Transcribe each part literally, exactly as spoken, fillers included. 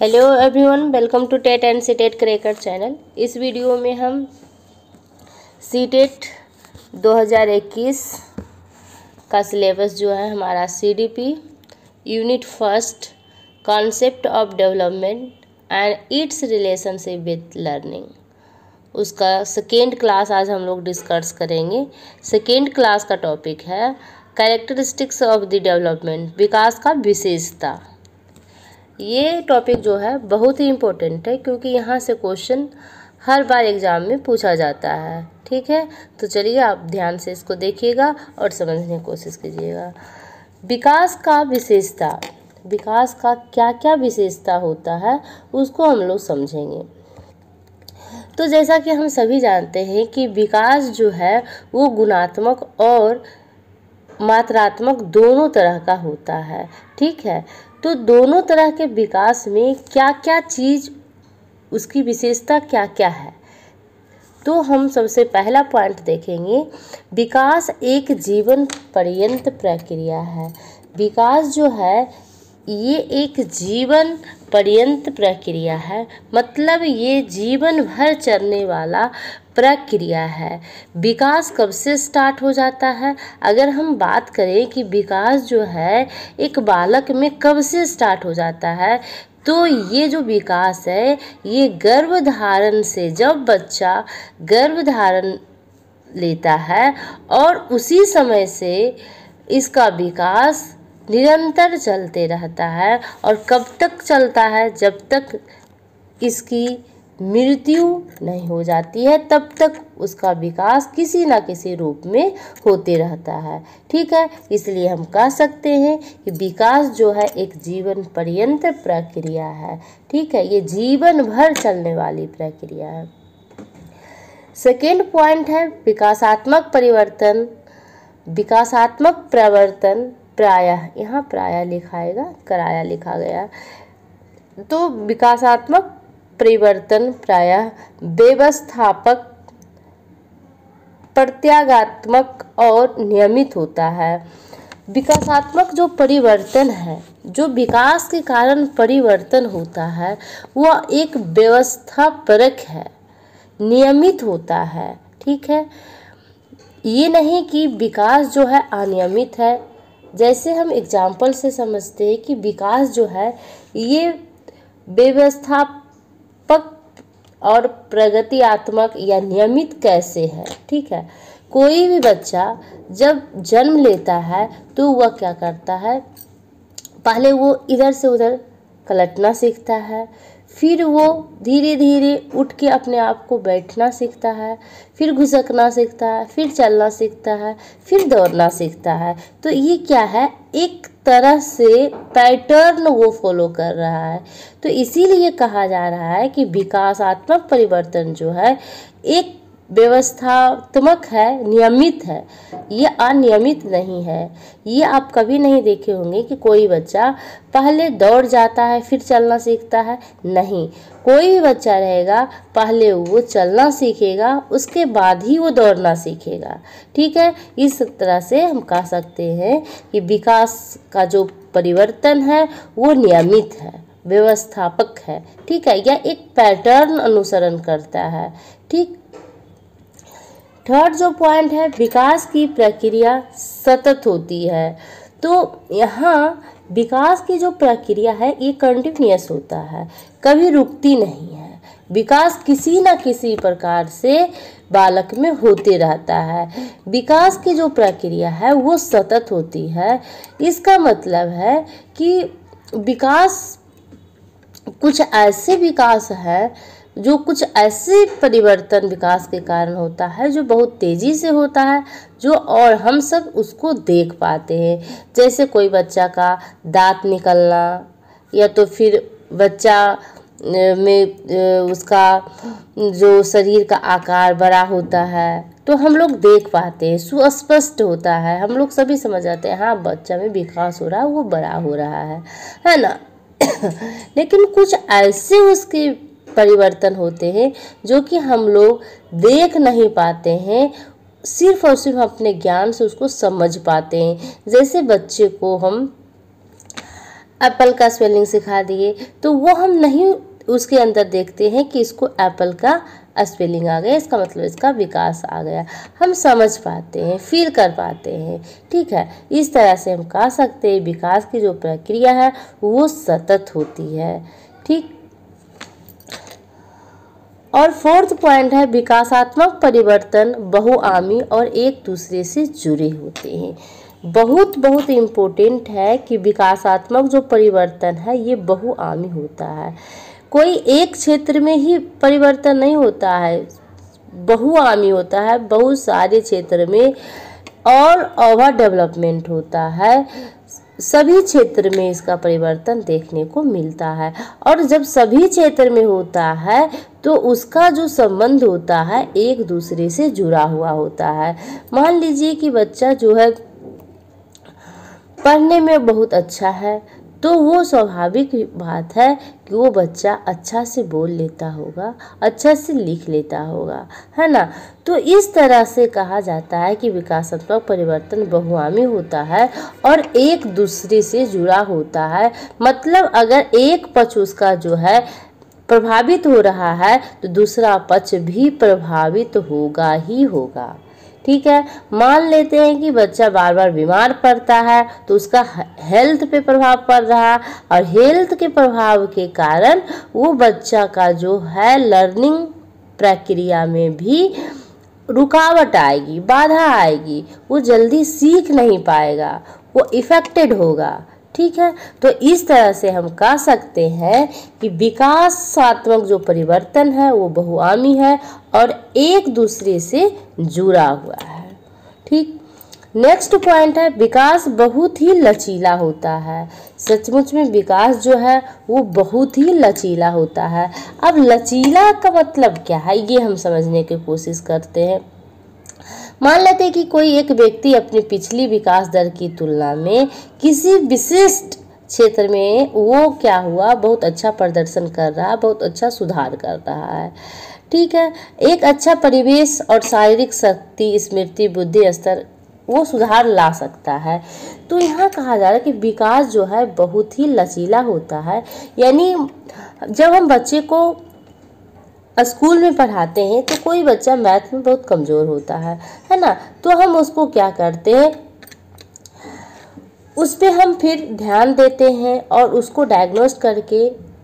Hello everyone, welcome to TET and CTET cracker channel. इस video में हम CTET दो हज़ार इक्कीस का सिलेबस जो है हमारा CDP unit first concept of development and its relationship with learning, उसका सेकेंड क्लास आज हम लोग डिस्कस करेंगे। सेकेंड क्लास का टॉपिक है कैरेक्टरिस्टिक्स ऑफ द डेवलपमेंट, विकास का विशेषता। ये टॉपिक जो है बहुत ही इम्पोर्टेंट है क्योंकि यहाँ से क्वेश्चन हर बार एग्ज़ाम में पूछा जाता है। ठीक है, तो चलिए आप ध्यान से इसको देखिएगा और समझने की कोशिश कीजिएगा। विकास का विशेषता, विकास का क्या क्या विशेषता होता है उसको हम लोग समझेंगे। तो जैसा कि हम सभी जानते हैं कि विकास जो है वो गुणात्मक और मात्रात्मक दोनों तरह का होता है। ठीक है, तो दोनों तरह के विकास में क्या क्या चीज़, उसकी विशेषता क्या क्या है, तो हम सबसे पहला पॉइंट देखेंगे। विकास एक जीवन पर्यंत प्रक्रिया है। विकास जो है ये एक जीवन पर्यंत प्रक्रिया है, मतलब ये जीवन भर चलने वाला प्रक्रिया है। विकास कब से स्टार्ट हो जाता है? अगर हम बात करें कि विकास जो है एक बालक में कब से स्टार्ट हो जाता है, तो ये जो विकास है ये गर्भधारण से, जब बच्चा गर्भधारण लेता है और उसी समय से इसका विकास निरंतर चलते रहता है। और कब तक चलता है? जब तक इसकी मृत्यु नहीं हो जाती है तब तक उसका विकास किसी ना किसी रूप में होते रहता है। ठीक है, इसलिए हम कह सकते हैं कि विकास जो है एक जीवन पर्यंत प्रक्रिया है। ठीक है, ये जीवन भर चलने वाली प्रक्रिया है। सेकेंड पॉइंट है विकासात्मक परिवर्तन। विकासात्मक परिवर्तन प्रायः, यहाँ प्रायः लिखाएगा, कराया लिखा गया, तो विकासात्मक परिवर्तन प्रायः व्यवस्थापक, प्रत्यागात्मक और नियमित होता है। विकासात्मक जो परिवर्तन है, जो विकास के कारण परिवर्तन होता है, वह एक व्यवस्थापरक है, नियमित होता है। ठीक है, ये नहीं कि विकास जो है अनियमित है। जैसे हम एग्जाम्पल से समझते हैं कि विकास जो है ये व्यवस्थापक और प्रगतियात्मक या नियमित कैसे है। ठीक है, कोई भी बच्चा जब जन्म लेता है तो वह क्या करता है, पहले वो इधर से उधर पलटना सीखता है, फिर वो धीरे धीरे उठ के अपने आप को बैठना सीखता है, फिर घुसकना सीखता है, फिर चलना सीखता है, फिर दौड़ना सीखता है। तो ये क्या है, एक तरह से पैटर्न वो फॉलो कर रहा है। तो इसीलिए कहा जा रहा है कि विकासात्मक परिवर्तन जो है एक व्यवस्थात्मक है, नियमित है, ये अनियमित नहीं है। ये आप कभी नहीं देखे होंगे कि कोई बच्चा पहले दौड़ जाता है फिर चलना सीखता है, नहीं। कोई भी बच्चा रहेगा पहले वो चलना सीखेगा, उसके बाद ही वो दौड़ना सीखेगा। ठीक है, इस तरह से हम कह सकते हैं कि विकास का जो परिवर्तन है वो नियमित है, व्यवस्थापक है। ठीक है, यह एक पैटर्न अनुसरण करता है। ठीक, थर्ड जो पॉइंट है, विकास की प्रक्रिया सतत होती है। तो यहाँ विकास की जो प्रक्रिया है ये कंटिन्यूअस होता है, कभी रुकती नहीं है। विकास किसी न किसी प्रकार से बालक में होते रहता है। विकास की जो प्रक्रिया है वो सतत होती है। इसका मतलब है कि विकास, कुछ ऐसे विकास है जो कुछ ऐसे परिवर्तन विकास के कारण होता है जो बहुत तेज़ी से होता है, जो और हम सब उसको देख पाते हैं। जैसे कोई बच्चा का दांत निकलना, या तो फिर बच्चा में उसका जो शरीर का आकार बड़ा होता है तो हम लोग देख पाते हैं, सुस्पष्ट होता है, हम लोग सभी समझ जाते हैं हाँ बच्चा में विकास हो रहा है, वो बड़ा हो रहा है, है ना। लेकिन कुछ ऐसे उसके परिवर्तन होते हैं जो कि हम लोग देख नहीं पाते हैं, सिर्फ और सिर्फ अपने ज्ञान से उसको समझ पाते हैं। जैसे बच्चे को हम एप्पल का स्पेलिंग सिखा दिए, तो वो हम नहीं उसके अंदर देखते हैं कि इसको एप्पल का स्पेलिंग आ गया, इसका मतलब इसका विकास आ गया। हम समझ पाते हैं, फील कर पाते हैं। ठीक है, इस तरह से हम कह सकते हैं विकास की जो प्रक्रिया है वो सतत होती है। ठीक, और फोर्थ पॉइंट है विकासात्मक परिवर्तन बहुआमी और एक दूसरे से जुड़े होते हैं। बहुत बहुत इम्पोर्टेंट है कि विकासात्मक जो परिवर्तन है ये बहुआमी होता है। कोई एक क्षेत्र में ही परिवर्तन नहीं होता है, बहुआमी होता है, बहुत सारे क्षेत्र में और ओवर डेवलपमेंट होता है, सभी क्षेत्र में इसका परिवर्तन देखने को मिलता है। और जब सभी क्षेत्र में होता है तो उसका जो संबंध होता है एक दूसरे से जुड़ा हुआ होता है। मान लीजिए कि बच्चा जो है पढ़ने में बहुत अच्छा है, तो वो स्वाभाविक बात है कि वो बच्चा अच्छा से बोल लेता होगा, अच्छा से लिख लेता होगा, है ना। तो इस तरह से कहा जाता है कि विकासात्मक परिवर्तन बहुआमी होता है और एक दूसरे से जुड़ा होता है। मतलब अगर एक पक्ष उसका जो है प्रभावित हो रहा है तो दूसरा पक्ष भी प्रभावित होगा ही होगा। ठीक है, मान लेते हैं कि बच्चा बार बार बीमार पड़ता है तो उसका हेल्थ पे प्रभाव पड़ रहा है, और हेल्थ के प्रभाव के कारण वो बच्चा का जो है लर्निंग प्रक्रिया में भी रुकावट आएगी, बाधा आएगी, वो जल्दी सीख नहीं पाएगा, वो इफेक्टेड होगा। ठीक है, तो इस तरह से हम कह सकते हैं कि विकासात्मक जो परिवर्तन है वो बहुआमी है और एक दूसरे से जुड़ा हुआ है। ठीक, नेक्स्ट पॉइंट है विकास बहुत ही लचीला होता है। सचमुच में विकास जो है वो बहुत ही लचीला होता है। अब लचीला का मतलब क्या है ये हम समझने की कोशिश करते हैं। मान लेते हैं कि कोई एक व्यक्ति अपनी पिछली विकास दर की तुलना में किसी विशिष्ट क्षेत्र में वो क्या हुआ, बहुत अच्छा प्रदर्शन कर रहा है, बहुत अच्छा सुधार कर रहा है। ठीक है, एक अच्छा परिवेश और शारीरिक शक्ति, स्मृति, बुद्धि स्तर वो सुधार ला सकता है। तो यहाँ कहा जा रहा है कि विकास जो है बहुत ही लचीला होता है। यानी जब हम बच्चे को स्कूल में पढ़ाते हैं तो कोई बच्चा मैथ में बहुत कमज़ोर होता है, है ना, तो हम उसको क्या करते हैं, उस पर हम फिर ध्यान देते हैं और उसको डायग्नोस करके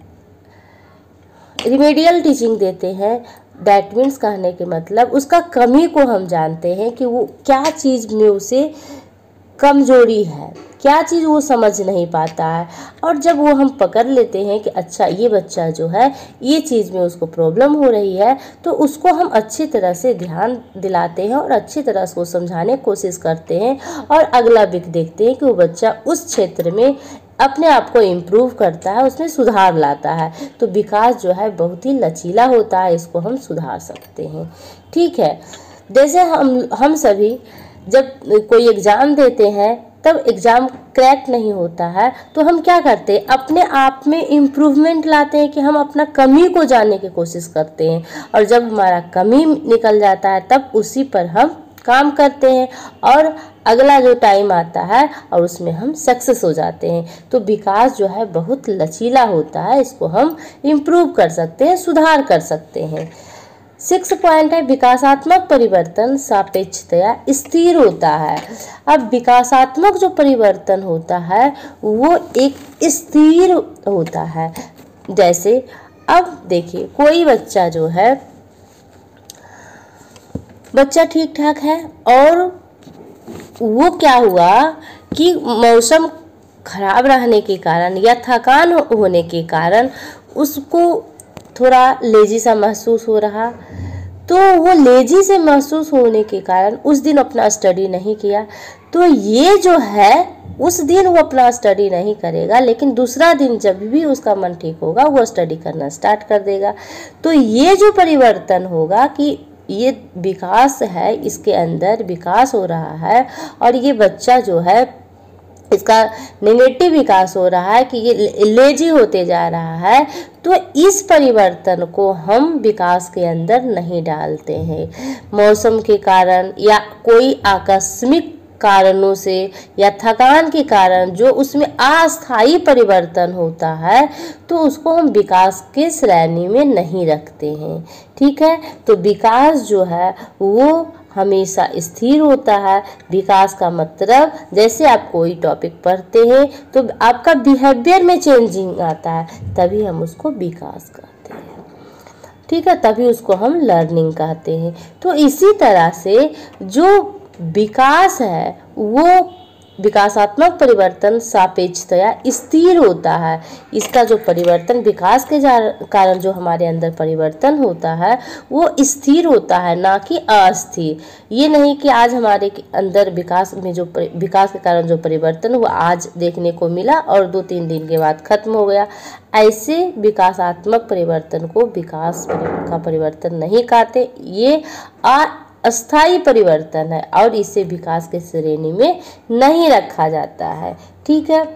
रिमेडियल टीचिंग देते हैं। दैट मीन्स कहने के मतलब उसका कमी को हम जानते हैं कि वो क्या चीज़ में उसे कमजोरी है, क्या चीज़ वो समझ नहीं पाता है। और जब वो हम पकड़ लेते हैं कि अच्छा ये बच्चा जो है ये चीज़ में उसको प्रॉब्लम हो रही है, तो उसको हम अच्छी तरह से ध्यान दिलाते हैं और अच्छी तरह से वो समझाने की कोशिश करते हैं और अगला वीक देखते हैं कि वो बच्चा उस क्षेत्र में अपने आप को इम्प्रूव करता है, उसमें सुधार लाता है। तो विकास जो है बहुत ही लचीला होता है, इसको हम सुधार सकते हैं। ठीक है, जैसे हम हम सभी जब कोई एग्ज़ाम देते हैं तब एग्ज़ाम क्रैक नहीं होता है तो हम क्या करते हैं, अपने आप में इम्प्रूवमेंट लाते हैं कि हम अपना कमी को जानने की कोशिश करते हैं, और जब हमारा कमी निकल जाता है तब उसी पर हम काम करते हैं और अगला जो टाइम आता है और उसमें हम सक्सेस हो जाते हैं। तो विकास जो है बहुत लचीला होता है, इसको हम इम्प्रूव कर सकते हैं, सुधार कर सकते हैं। सिक्स पॉइंट है विकासात्मक परिवर्तन सापेक्षतया स्थिर होता है। अब विकासात्मक जो परिवर्तन होता है वो एक स्थिर होता है। जैसे अब देखिए कोई बच्चा जो है, बच्चा ठीक ठाक है और वो क्या हुआ कि मौसम खराब रहने के कारण या थकान होने के कारण उसको थोड़ा लेजी सा महसूस हो रहा, तो वो लेजी से महसूस होने के कारण उस दिन अपना स्टडी नहीं किया। तो ये जो है उस दिन वो अपना स्टडी नहीं करेगा, लेकिन दूसरा दिन जब भी उसका मन ठीक होगा वो स्टडी करना स्टार्ट कर देगा। तो ये जो परिवर्तन होगा कि ये विकास है, इसके अंदर विकास हो रहा है और ये बच्चा जो है इसका नेगेटिव विकास हो रहा है कि ये लेजी होते जा रहा है। तो इस परिवर्तन को हम विकास के अंदर नहीं डालते हैं। मौसम के कारण या कोई आकस्मिक कारणों से या थकान के कारण जो उसमें अस्थायी परिवर्तन होता है तो उसको हम विकास के श्रेणी में नहीं रखते हैं। ठीक है, तो विकास जो है वो हमेशा स्थिर होता है। विकास का मतलब जैसे आप कोई टॉपिक पढ़ते हैं तो आपका बिहेवियर में चेंजिंग आता है, तभी हम उसको विकास कहते हैं। ठीक है, तभी उसको हम लर्निंग कहते हैं। तो इसी तरह से जो विकास है वो विकासात्मक परिवर्तन सापेक्षतया स्थिर होता है। इसका जो परिवर्तन विकास के कारण जो हमारे अंदर परिवर्तन होता है वो स्थिर होता है, ना कि अस्थिर। ये नहीं कि आज हमारे अंदर विकास में जो विकास के कारण जो परिवर्तन वो आज देखने को मिला और दो तीन दिन के बाद खत्म हो गया। ऐसे विकासात्मक परिवर्तन को विकास का परिवर्तन नहीं कहते। ये आ अस्थायी परिवर्तन है और इसे विकास के श्रेणी में नहीं रखा जाता है। ठीक है,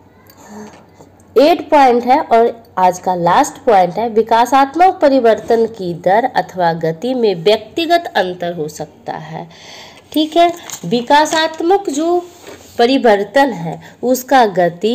एट पॉइंट है और आज का लास्ट पॉइंट है, विकासात्मक परिवर्तन की दर अथवा गति में व्यक्तिगत अंतर हो सकता है। ठीक है, विकासात्मक जो परिवर्तन है उसका गति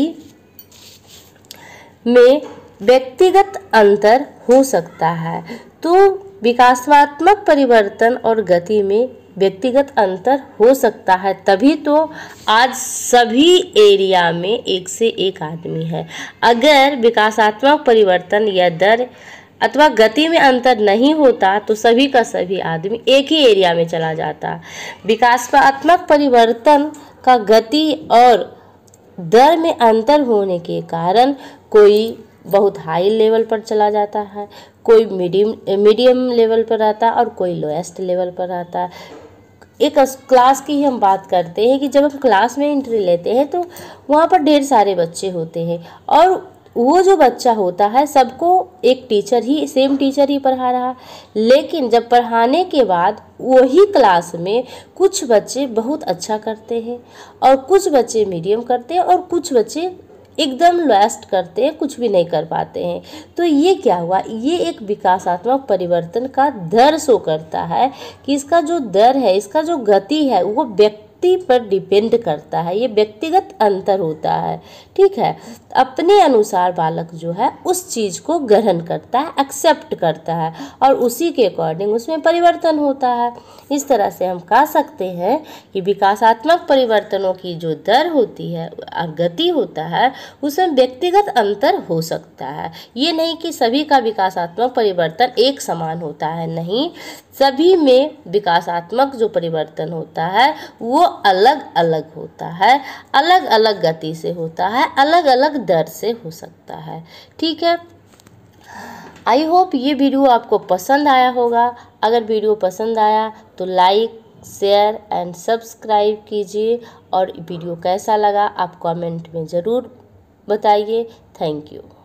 में व्यक्तिगत अंतर हो सकता है। तो विकासात्मक परिवर्तन और गति में व्यक्तिगत अंतर हो सकता है, तभी तो आज सभी एरिया में एक से एक आदमी है। अगर विकासात्मक परिवर्तन या दर अथवा गति में अंतर नहीं होता तो सभी का सभी आदमी एक ही एरिया में चला जाता। विकासात्मक परिवर्तन का गति और दर में अंतर होने के कारण कोई बहुत हाई लेवल पर चला जाता है, कोई मीडियम मीडियम लेवल पर रहता है और कोई लोएस्ट लेवल पर रहता है। एक क्लास की ही हम बात करते हैं कि जब हम क्लास में एंट्री लेते हैं तो वहाँ पर ढेर सारे बच्चे होते हैं और वो जो बच्चा होता है सबको एक टीचर ही सेम टीचर ही पढ़ा रहा, लेकिन जब पढ़ाने के बाद वही क्लास में कुछ बच्चे बहुत अच्छा करते हैं और कुछ बच्चे मीडियम करते हैं और कुछ बच्चे एकदम लोएस्ट करते हैं, कुछ भी नहीं कर पाते हैं। तो ये क्या हुआ, ये एक विकासात्मक परिवर्तन का दर शो करता है कि इसका जो दर है, इसका जो गति है वो व्यक्ति पर डिपेंड करता है। ये व्यक्तिगत अंतर होता है। ठीक है, अपने अनुसार बालक जो है उस चीज़ को ग्रहण करता है, एक्सेप्ट करता है और उसी के अकॉर्डिंग उसमें परिवर्तन होता है। इस तरह से हम कह सकते हैं कि विकासात्मक परिवर्तनों की जो दर होती है और गति होता है उसमें व्यक्तिगत अंतर हो सकता है। ये नहीं कि सभी का विकासात्मक परिवर्तन एक समान होता है, नहीं, सभी में विकासात्मक जो परिवर्तन होता है वो अलग अलग होता है, अलग अलग गति से होता है, अलग अलग दर से हो सकता है। ठीक है, आई होप ये वीडियो आपको पसंद आया होगा। अगर वीडियो पसंद आया तो लाइक शेयर एंड सब्सक्राइब कीजिए और वीडियो कैसा लगा आप कमेंट में ज़रूर बताइए। Thank you.